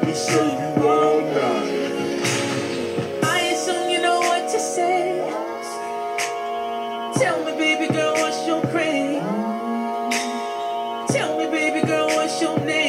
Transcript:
We'll serve you all night. I assume you know what to say. Tell me, baby girl, what's your name? Tell me, baby girl, what's your name?